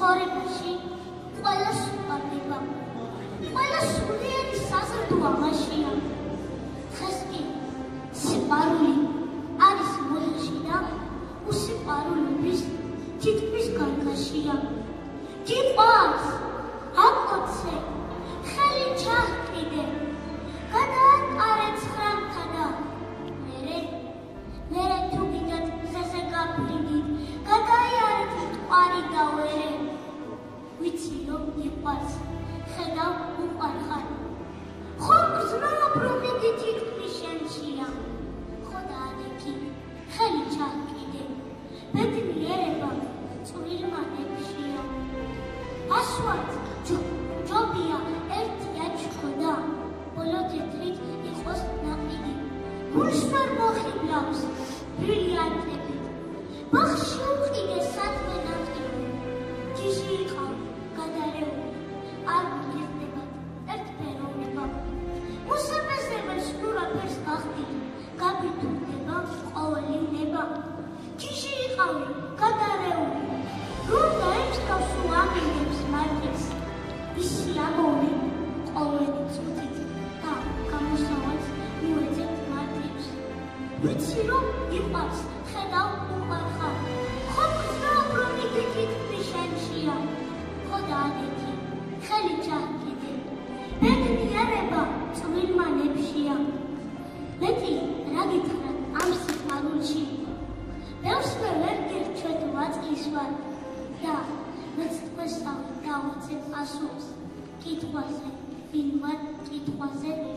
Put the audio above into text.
ცხოვრებაში ყველა სუპარდება, ყველა სულიერი საზრდო ამაშია. დღეს კი სიყვარული არის მოედში და უსიყვარულობის თითქმის გარდაშია. გიყვარს, აკოცე, ხელი ჩაჰკიდე, გადაატარე ცხრამთა და მერე თუ გიდათ გზაზე გაფრინდით, გადაიარეთ მტკვარი და ვერე. ვიცი რომ გიყვარს, ხედავ უყვარხარ, ხომ გრძნობ რომ იგი თითქმის შენშია. ხო დაადექი, ხელი ჩაჰკიდე, ბედნიერება წვრილმა ნებშია. ასვათ ჯობია ერთი აჩქო და ბოლო თეთრით იყოს ნაყიდი. გულს ვერ მოხიბლავს ბრილიანტებით, ბაღში უყიდე სადმე ნაყიდი. ჯიში იყავ გადარეული, არ მიგიხდებათ ერთფეროვნება. მოსაბეზრებელს ნურაფერს გახდით, გაბიტურდება ყოველი ნება. ჯიში იყავი გადარეული, რომ დაემსგავს უამინდებს მარტივს. ისი ამოვნე ყოველი წუთით და გამოსავალს მივეძებთ მარტივს. ვიცი რომ გიყვარს, ხედავ უყვარხარ, ხომ გრძნობ რომ იგი თითქმის შენშია. ხო დაადექი, ხელი ჩაჰკიდე, ბედნიერება წვრილმა ნებშია. მეტი რა გითხრათ ამ სიყვარულში, ბევრსვე ვერ გირჩევთ ვაწყის ვარ და მეც თქვენსავე დავუწევ ასულს. კითხვაზე ვინ ვარ, კითხვაზე